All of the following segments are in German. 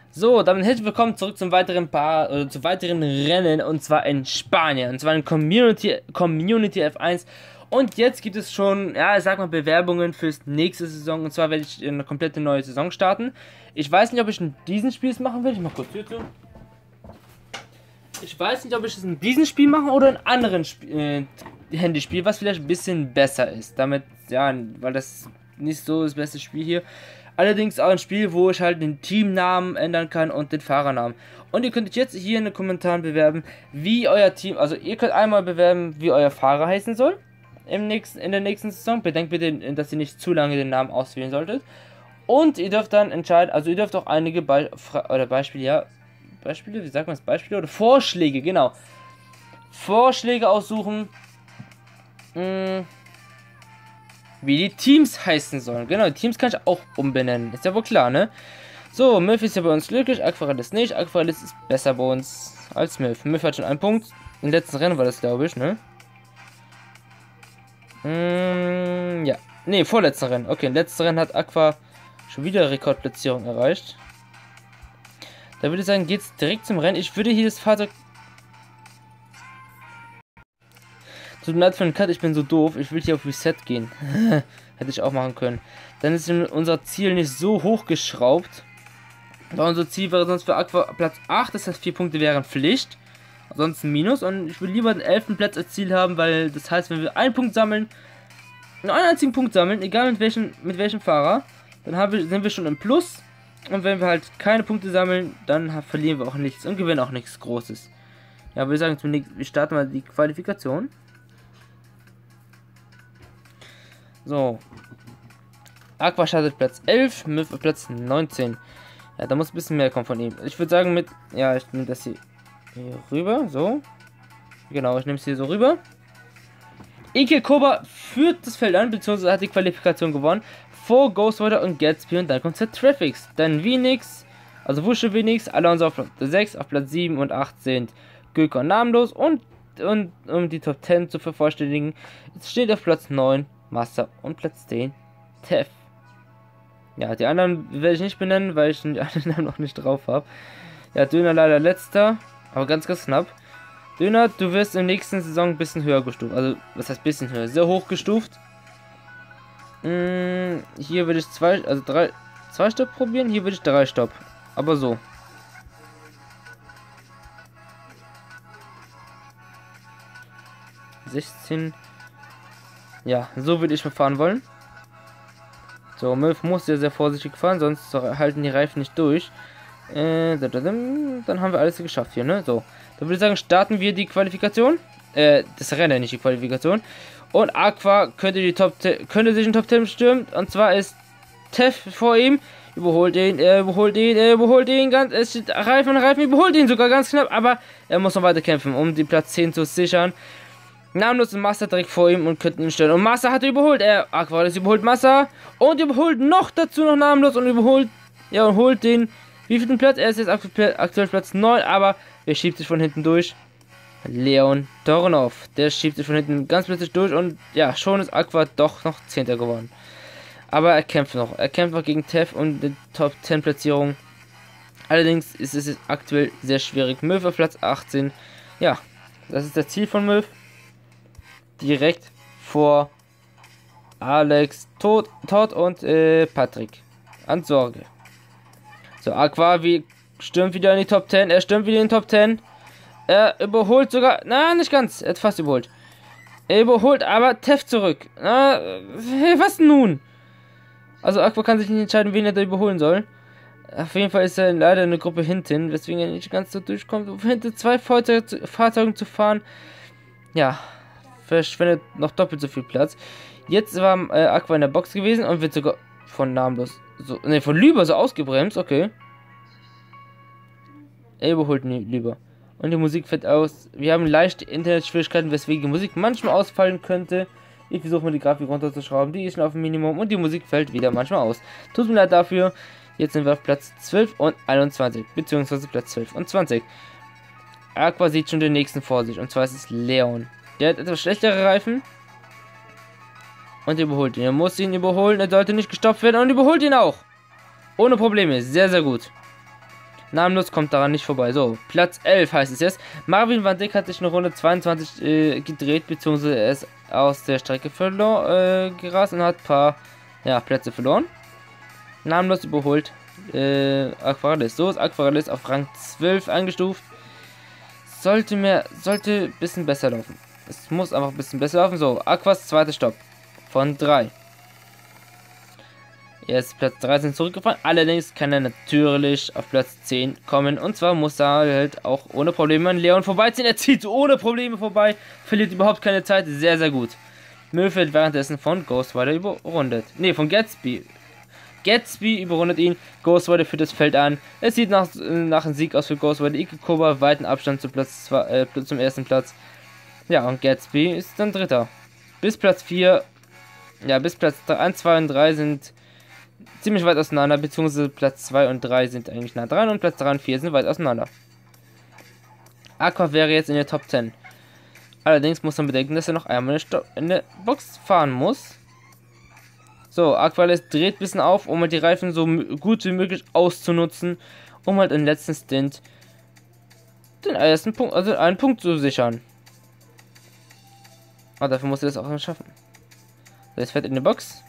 So, damit herzlich willkommen zurück zum zu weiteren Rennen, und zwar in Spanien, und zwar in Community F1. Und jetzt gibt es schon, ja, ich sag mal, Bewerbungen fürs nächste Saison, und zwar werde ich eine komplette neue Saison starten. Ich weiß nicht, ob ich in diesem Spiel es machen will. Ich mach kurz Tür zu. Ich weiß nicht, ob ich es in diesem Spiel mache oder in anderen Handyspiel, was vielleicht ein bisschen besser ist. Damit, ja, weil das nicht so das beste Spiel hier. Allerdings auch ein Spiel, wo ich halt den Teamnamen ändern kann und den Fahrernamen. Und ihr könnt euch jetzt hier in den Kommentaren bewerben, wie euer Team, also ihr könnt einmal bewerben, wie euer Fahrer heißen soll in der nächsten Saison. Bedenkt bitte, dass ihr nicht zu lange den Namen auswählen solltet. Und ihr dürft dann entscheiden, also ihr dürft auch einige Beispiele, ja, Beispiele, wie sagt man das, Beispiele oder Vorschläge, genau. Vorschläge aussuchen, wie die Teams heißen sollen. Genau, die Teams kann ich auch umbenennen. Ist ja wohl klar, ne? So, Milf ist ja bei uns glücklich, Aquarellis nicht. Aquarellis ist besser bei uns als Milf. Milf hat schon einen Punkt. Im letzten Rennen war das, glaube ich, ne? Ja. Ne, vorletzten Rennen. Okay, im letzten Rennen hat Aqua schon wieder Rekordplatzierung erreicht. Da würde ich sagen, geht's direkt zum Rennen. Ich würde hier das Fahrzeug... Tut mir leid für den Cut, ich bin so doof. Ich will hier auf Reset gehen. Hätte ich auch machen können. Dann ist unser Ziel nicht so hoch geschraubt. Aber unser Ziel wäre sonst für Aqua Platz 8. Das heißt, 4 Punkte wären Pflicht. Ansonsten Minus. Und ich will lieber den 11. Platz als Ziel haben, weil das heißt, wenn wir einen Punkt sammeln, nur einen einzigen Punkt sammeln, egal mit welchem Fahrer, dann sind wir schon im Plus. Und wenn wir halt keine Punkte sammeln, dann verlieren wir auch nichts und gewinnen auch nichts Großes. Ja, würde ich sagen, wir starten mal die Qualifikation. So. Aqua startet Platz 11, Milf Platz 19. Ja, da muss ein bisschen mehr kommen von ihm. Ich würde sagen ja, ich nehme das hier rüber, so. Genau, ich nehme es hier so rüber. Ike Koba führt das Feld an, beziehungsweise hat die Qualifikation gewonnen. Vor Ghostwriter und Gatsby, und dann kommt der Traffics. Dann Venix, also Wusche Venix, Alonso auf Platz 6, auf Platz 7 und 8 sind Göker namenlos, und um die Top 10 zu vervollständigen, steht auf Platz 9 Master und Platz 10 Tef. Ja, die anderen werde ich nicht benennen, weil ich die anderen noch nicht drauf habe. Ja, Döner leider letzter, aber ganz knapp. Döner, du wirst in der nächsten Saison ein bisschen höher gestuft. Also, was heißt bisschen höher? Sehr hoch gestuft. Hier würde ich 2 Stopp probieren. Hier würde ich 3 Stopp. Aber so. (16). Ja, so würde ich verfahren wollen. So, Milf muss sehr vorsichtig fahren, sonst halten die Reifen nicht durch. Dann haben wir alles geschafft hier, ne? So, dann würde ich sagen, starten wir die Qualifikation. Das Rennen, nicht die Qualifikation. Und Aqua könnte sich in Top 10 stürmen. Und zwar ist Tef vor ihm. Überholt ihn, überholt ihn ganz. Es steht Reifen, überholt ihn sogar ganz knapp. Aber er muss noch weiter kämpfen, um die Platz 10 zu sichern. Namenlos und Master direkt vor ihm und könnten ihn stellen. Und Master hat überholt. Aqua überholt Master. Und überholt noch dazu noch Namenlos und überholt. Ja, und holt den. Wie viel Platz? Er ist jetzt aktuell Platz 9. Aber er schiebt sich von hinten durch. Leon Dornov. Der schiebt sich von hinten ganz plötzlich durch. Und ja, schon ist Aqua doch noch 10. geworden. Aber er kämpft noch. Er kämpft noch gegen Tef und die Top 10 Platzierung. Allerdings ist es aktuell sehr schwierig. Milf auf Platz 18. Ja, das ist das Ziel von Milf. Direkt vor Alex, Todd und Patrick. An Sorge. So, Aqua stürmt wieder in die Top 10. Er stürmt wieder in die Top 10. Er überholt sogar. Na, nicht ganz. Er hat fast überholt. Er überholt aber Tef zurück. Was nun? Also Aqua kann sich nicht entscheiden, wen er da überholen soll. Auf jeden Fall ist er leider eine Gruppe hinten, weswegen er nicht ganz so durchkommt. Hinter 2 Fahrzeugen zu fahren. Ja, verschwendet noch doppelt so viel Platz. Jetzt war Aqua in der Box gewesen und wird sogar von von Lüber so ausgebremst. Okay. Er überholt Lüber. Und die Musik fällt aus. Wir haben leichte Internetschwierigkeiten, weswegen die Musik manchmal ausfallen könnte. Ich versuche mal die Grafik runterzuschrauben. Die ist schon auf dem Minimum und die Musik fällt wieder manchmal aus. Tut mir leid dafür. Jetzt sind wir auf Platz 12 und 21. Beziehungsweise Platz 12 und 20. Aqua sieht schon den nächsten vor sich. Und zwar ist es Leon. Der hat etwas schlechtere Reifen. Und überholt ihn. Er muss ihn überholen. Er sollte nicht gestoppt werden. Und überholt ihn auch. Ohne Probleme. Sehr gut. Namenlos kommt daran nicht vorbei. So, Platz 11 heißt es jetzt. Marvin van Dijk hat sich in Runde 22 gedreht, beziehungsweise er ist aus der Strecke gerast und hat ein paar Plätze verloren. Namenlos überholt Aquarellist. So ist Aquarellist auf Rang 12 eingestuft. Sollte ein bisschen besser laufen. Es muss einfach ein bisschen besser laufen. So, Aquas zweiter Stopp von 3. Er ist Platz 13 zurückgefahren. Allerdings kann er natürlich auf Platz 10 kommen. Und zwar muss er halt auch ohne Probleme an Leon vorbeiziehen. Er zieht ohne Probleme vorbei. Verliert überhaupt keine Zeit. Sehr, sehr gut. Müll wird währenddessen von Ghost Rider überrundet. Ne, von Gatsby. Gatsby überrundet ihn. Ghost Rider führt das Feld an. Es sieht nach einem Sieg aus für Ghost Rider. Ike Koba weiten Abstand zum ersten Platz. Ja, und Gatsby ist dann Dritter. Bis Platz 4. Ja, bis Platz 1, 2 und 3 sind ziemlich weit auseinander, beziehungsweise Platz 2 und 3 sind eigentlich nah dran und Platz 3 und 4 sind weit auseinander. Aqua wäre jetzt in der Top 10. Allerdings muss man bedenken, dass er noch einmal in der Box fahren muss. So, Aqua dreht ein bisschen auf, um halt die Reifen so gut wie möglich auszunutzen, um halt im letzten Stint den ersten Punkt, also einen Punkt zu sichern. Aber dafür muss er das auch schaffen. So, jetzt fährt in die Box.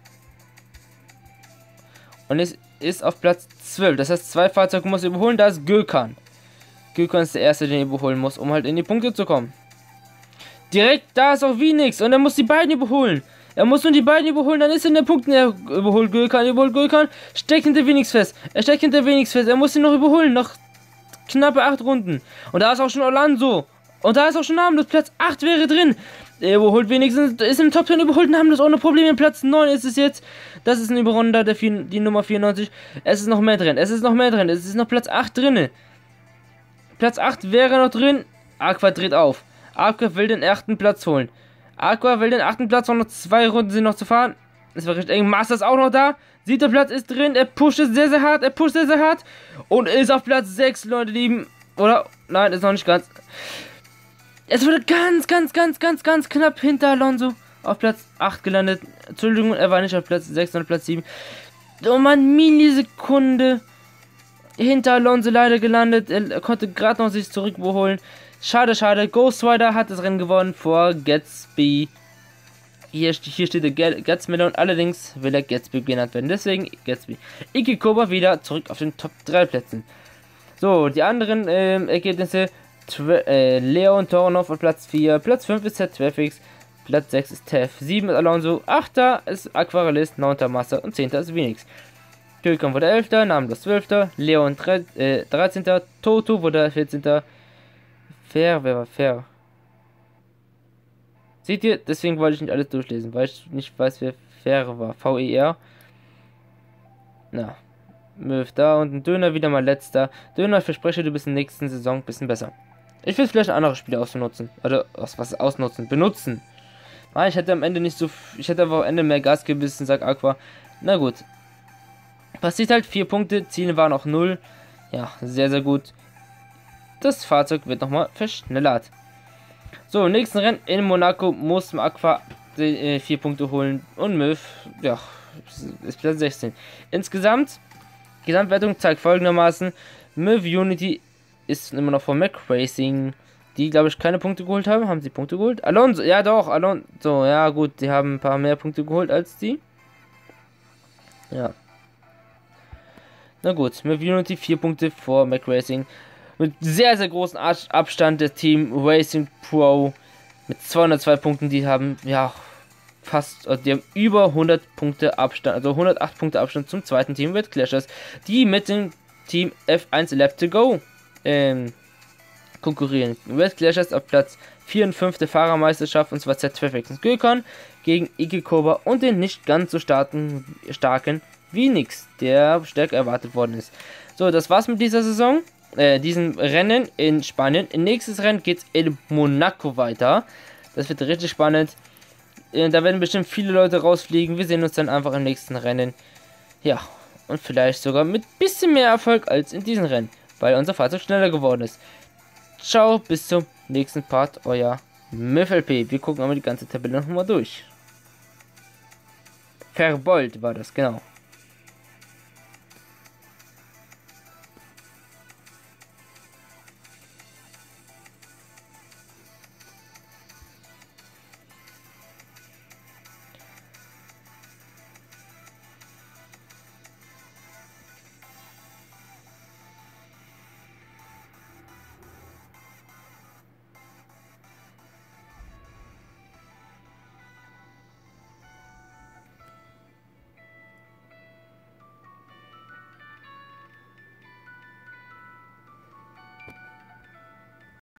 Und es ist auf Platz 12. Das heißt, 2 Fahrzeuge muss er überholen. Da ist Gökhan. Gökhan ist der erste, den er überholen muss, um halt in die Punkte zu kommen. Direkt da ist auch Phoenix. Und er muss die beiden überholen. Er muss nur die beiden überholen. Dann ist er in den Punkten. Er überholt Gökhan. Steckt hinter Phoenix fest. Er muss ihn noch überholen. Noch knappe 8 Runden. Und da ist auch schon Alonso. Und da ist auch schon Namenlos. Platz 8 wäre drin. Er überholt wenigstens, ist im Top 10 überholt, Namenlos ohne Probleme. Platz 9 ist es jetzt. Das ist ein Überrunder, die Nummer 94. Es ist noch mehr drin. Es ist noch Platz 8 drin. Platz 8 wäre noch drin. Aqua dreht auf. Aqua will den 8. Platz holen. Noch 2 Runden sind noch zu fahren. Es war richtig eng. Master ist auch noch da. 7. Platz ist drin. Er pusht es sehr, sehr hart. Und ist auf Platz 6, Leute lieben. Oder? Nein, ist noch nicht ganz. Es wurde ganz knapp hinter Alonso auf Platz 8 gelandet. Entschuldigung, er war nicht auf Platz 6, sondern Platz 7. Oh man, Millisekunde hinter Alonso leider gelandet. Er konnte gerade noch sich zurück überholen. Schade. Ghost Rider hat das Rennen gewonnen vor Gatsby. Hier steht der Gatsby und allerdings will er Gatsby genannt werden. Deswegen Gatsby. Ike Koba wieder zurück auf den Top 3 Plätzen. So, die anderen Ergebnisse. Leon Toronov auf Platz 4, Platz 5 ist Z12X, Platz 6 ist Tef, 7 ist Alonso, 8. ist Aquarellist, 9. Master und 10. ist Phoenix. Gökhan wurde 11. Namenlos 12. Leon 13. Toto wurde 14. Wer war Fair? Seht ihr, deswegen wollte ich nicht alles durchlesen, weil ich nicht weiß, wer Fair war. V-E-R. Na, Möw da und ein Döner wieder mal letzter. Döner, ich verspreche, du bist in der nächsten Saison ein bisschen besser. Ich will vielleicht andere Spiele ausnutzen. Oder benutzen. Nein, ich hätte am Ende nicht so. Ich hätte aber am Ende mehr Gas gebissen, sagt Aqua. Na gut. Passiert halt 4 Punkte. Ziele waren auch 0. Ja, sehr, sehr gut. Das Fahrzeug wird nochmal verschnellert. So, im nächsten Rennen in Monaco muss Aqua 4 Punkte holen. Und Möw, ja, ist Platz 16. Gesamtwertung zeigt folgendermaßen: Möw Unity ist immer noch von Mac Racing, die glaube ich keine Punkte geholt haben. Haben sie Punkte geholt? Alonso, ja doch, Alonso, ja gut, die haben ein paar mehr Punkte geholt als die. Ja. Na gut, Möw Unity 4 Punkte vor Mac Racing. Mit sehr, sehr großen Abstand der Team Racing Pro mit 202 Punkten, die haben, ja, fast, also die haben über 100 Punkte Abstand, also 108 Punkte Abstand zum zweiten Team Red Clashers, die mit dem Team F1 Lab to Go konkurrieren. Red Clashers auf Platz 4 und 5 der Fahrermeisterschaft, und zwar Z12X Gökhan gegen Ike Koba und den nicht ganz so starken Phoenix, der stärker erwartet worden ist. So, das war's mit dieser Saison, diesem Rennen in Spanien. Im nächsten Rennen geht's in Monaco weiter. Das wird richtig spannend. Da werden bestimmt viele Leute rausfliegen. Wir sehen uns dann einfach im nächsten Rennen. Ja, und vielleicht sogar mit bisschen mehr Erfolg als in diesem Rennen, weil unser Fahrzeug schneller geworden ist. Ciao, bis zum nächsten Part, euer MythLP. Wir gucken aber die ganze Tabelle nochmal durch. Verbeult war das, genau.